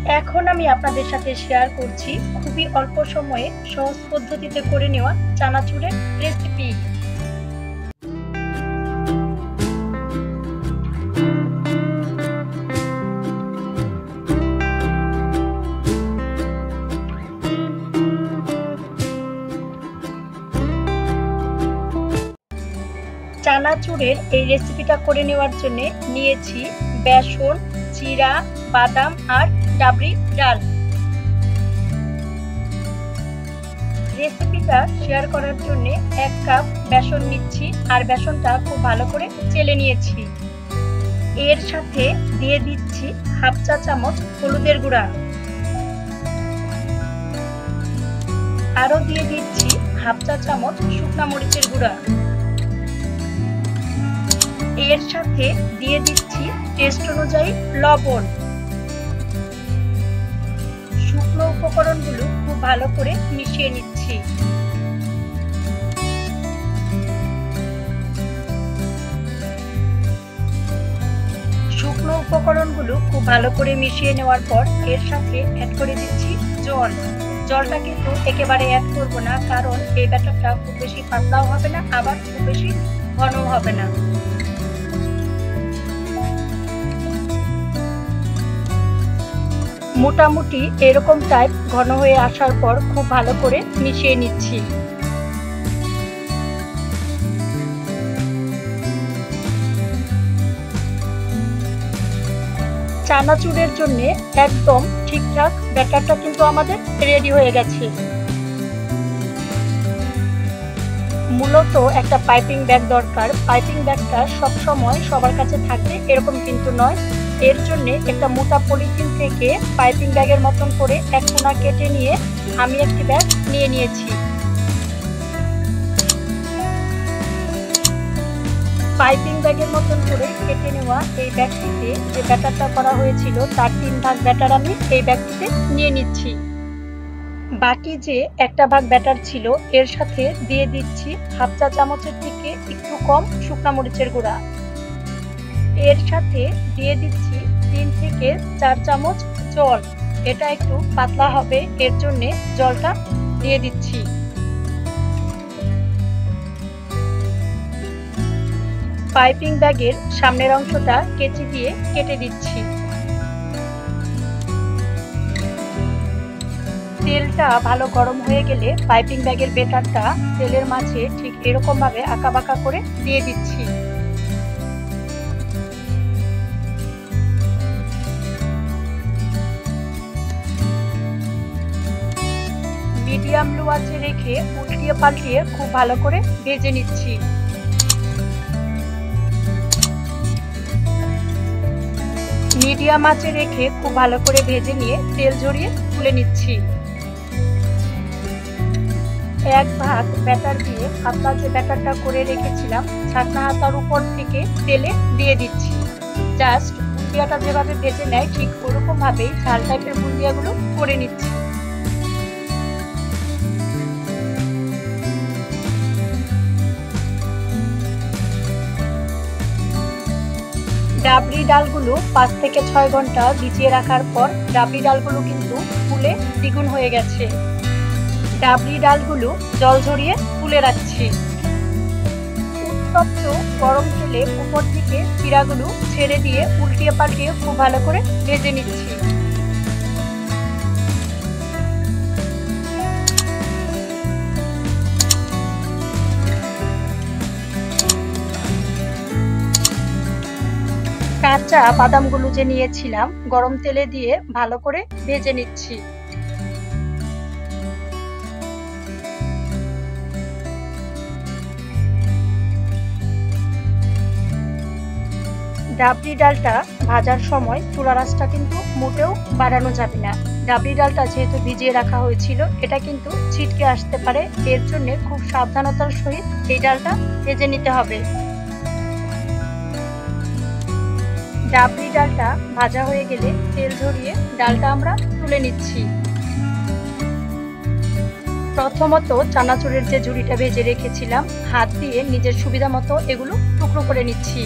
এখন আমি আপনাদের সাথে শেয়ার করছি খুবই অল্প সময়ে সহজ পদ্ধতিতে করে নেওয়া চানাচুরের রেসিপি। চানাচুরের এই রেসিপিটা করে নেওয়ার জন্য নিয়েছি বেসন, জিরা, বাদাম আর ডাবরি ডাল। রেসিপিটা শেয়ার করার জন্য 1 কাপ বেসন নিচ্ছি আর বেসনটা খুব ভালো করে চেলে নিয়েছি। এর সাথে দিয়ে দিচ্ছি হাফ চা চামচ হলুদের গুঁড়া, আরো দিয়ে দিচ্ছি হাফ চা চামচ শুকনা মরিচের গুঁড়া। এর সাথে দিয়ে দিচ্ছি টেস্ট অনুযায়ী লবণ। শুকনো উপকরণগুলো খুব ভালো করে মিশিয়ে নিচ্ছি। শুকনো উপকরণগুলো খুব ভালো করে মিশিয়ে নেওয়ার পর এর সাথে অ্যাড করে দিচ্ছি জল। জলটা কিন্তু একেবারে অ্যাড করব না, কারণ এই ব্যাটারটা খুব বেশি পাতলাও হবে না, আবার খুব বেশি ঘনও হবে না। মোটামুটি এরকম টাইপ ঘন হয়ে আসার পর খুব ভালো করে মিশিয়ে নিচ্ছি। চানাচুরের জন্য একদম ঠিকঠাক ব্যাটারটা কিন্তু আমাদের রেডি হয়ে গেছে। মূলত একটা পাইপিং ব্যাগ দরকার। পাইপিং ব্যাগটা সব সময় সবার কাছে থাকবে এরকম কিন্তু নয়। এর জন্য একটা মোটা পলিথিন থেকে পাইপিং ব্যাগের মতন করে এক কোনা কেটে নিয়ে আমি একটি ব্যাগ নিয়ে নিয়েছি। পাইপিং ব্যাগের মতন করে কেটে নেওয়া এই ব্যাগটিতে যে ব্যাটারটা করা হয়েছিল তার 3 ভাগ ব্যাটার আমি এই ব্যাগটিতে নিয়ে নিচ্ছি। বাকি যে 1টা ভাগ ব্যাটার ছিল এর সাথে দিয়ে দিচ্ছি হাফ চা চামচের থেকে একটু কম শুকনা মরিচের গুঁড়া। এর সাথে দিয়ে দিচ্ছি 3 থেকে 4 চামচ জল। এটা একটু পাতলা হবে, এর জন্য জলটা দিয়ে দিচ্ছি। পাইপিং ব্যাগের সামনের অংশটা কেচি দিয়ে কেটে দিচ্ছি। তেলটা ভালো গরম হয়ে গেলে পাইপিং ব্যাগের ব্যাটারটা তেলের মাঝে ঠিক এরকম ভাবে আঁকাবাঁকা করে দিয়ে দিচ্ছি। মিডিয়াম লো আঁচে রেখে উল্টিয়ে পাল্টিয়ে খুব ভালো করে ভেজে নিচ্ছি। মিডিয়াম আঁচে রেখে খুব ভালো করে ভেজে নিয়ে তেল ঝরিয়ে তুলে নিচ্ছি। 1 ভাগ ব্যাটার দিয়ে পাতলা যে ব্যাটারটা করে রেখেছিলাম ছাকনা হাতার উপর থেকে তেলে দিয়ে দিচ্ছি। জাস্ট বুন্দিয়াটা যেভাবে ভেজে নেয় ঠিক ওরকম ভাবেই ঝাল টাইপের বুন্দিয়াগুলো করে নিচ্ছি। ডাবরি ডালগুলো 5 থেকে 6 ঘন্টা ভিজিয়ে রাখার পর ডাবরি ডালগুলো কিন্তু ফুলে দ্বিগুণ হয়ে গেছে। ডাবরি ডালগুলো জল ঝরিয়ে তুলে রাখছি। উত্তপ্ত গরম তেলে উপর থেকে চিড়াগুলো ছেড়ে দিয়ে উল্টিয়ে পাল্টিয়ে খুব ভালো করে ভেজে নিচ্ছি। কাঁচা বাদামগুলো যে নিয়েছিলাম গরম তেলে দিয়ে ভালো করে ভেজে নিচ্ছি। ডাবরি ডালটা ভাজার সময় চুলার আঁচটা কিন্তু মোটেও বাড়ানো যাবে না। ডাবরি ডালটা যেহেতু ভিজিয়ে রাখা হয়েছিল এটা কিন্তু ছিটকে আসতে পারে, এর জন্য খুব সাবধানতার সহিত এই ডালটা ভেজে নিতে হবে। ডাবরি ডালটা ভাজা হয়ে গেলে তেল ঝরিয়ে ডালটা আমরা তুলে নিচ্ছি। প্রথমত চানাচুরের যে ঝুড়িটা ভেজে রেখেছিলাম হাত দিয়ে নিজের সুবিধা মতো এগুলো টুকরো করে নিচ্ছি।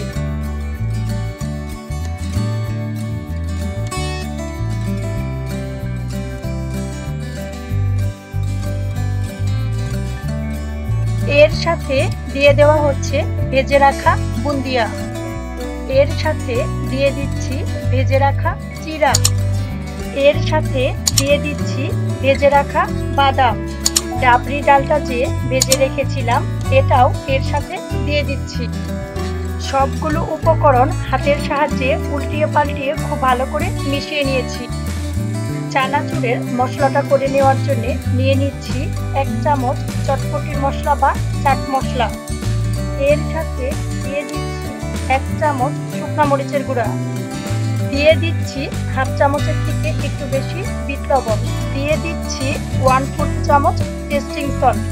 সাথে দিয়ে দেওয়া হচ্ছে ভেজে রাখা বুন্দিয়া। এর সাথে দিয়ে দিচ্ছি ভেজে রাখা চিড়া। এর সাথে দিয়ে দিচ্ছি ভেজে রাখা বাদাম। ডাবরি ডালটা যে ভেজে রেখেছিলাম এটাও এর সাথে দিয়ে দিচ্ছি। সবগুলো উপকরণ হাতের সাহায্যে উল্টিয়ে পাল্টিয়ে খুব ভালো করে মিশিয়ে নিয়েছি। চানাচুরের মশলাটা করে নেওয়ার জন্য নিয়ে নিচ্ছি 1 চামচ চটপটির মশলা বা চাট মশলা। এর সাথে দিয়ে দিচ্ছি 1 চামচ শুকনা মরিচের গুঁড়া। দিয়ে দিচ্ছি হাফ চামচের থেকে একটু বেশি বিট লবণ। দিয়ে দিচ্ছি 1/4 চামচ টেস্টিং সল্ট।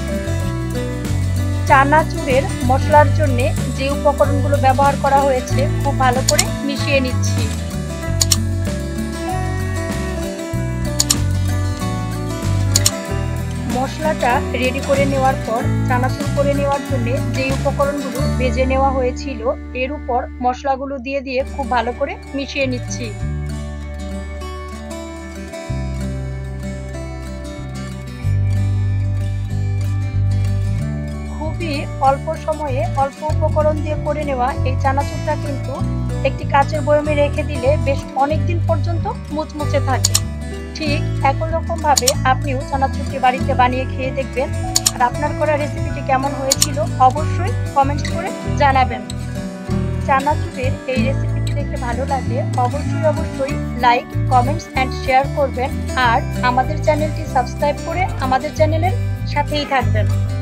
চানাচুরের মশলার জন্য যে উপকরণগুলো ব্যবহার করা হয়েছে খুব ভালো করে মিশিয়ে নিচ্ছি। মশলাটা রেডি করে নেওয়ার পর চানাচুর করে নেওয়ার জন্য যে উপকরণগুলো ভেজে নেওয়া হয়েছিল এর উপর মশলাগুলো দিয়ে দিয়ে খুব ভালো করে মিশিয়ে নিচ্ছি। খুবই অল্প সময়ে অল্প উপকরণ দিয়ে করে নেওয়া এই চানাচুরটা কিন্তু একটি কাচের বয়মে রেখে দিলে বেশ অনেকদিন পর্যন্ত মুচমুচে থাকে। ঠিক একই রকম ভাবে আপনিও চানাচুরটি বাড়িতে বানিয়ে খেয়ে দেখবেন। আর আপনার করা রেসিপিটি কেমন হয়েছিল অবশ্যই কমেন্টস করে জানাবেন। চানাচুরের এই রেসিপিটি দেখতে ভালো লাগলে অবশ্যই লাইক, কমেন্টস এন্ড শেয়ার করবেন। আর আমাদের চ্যানেলটি সাবস্ক্রাইব করে আমাদের চ্যানেলের সাথেই থাকবেন।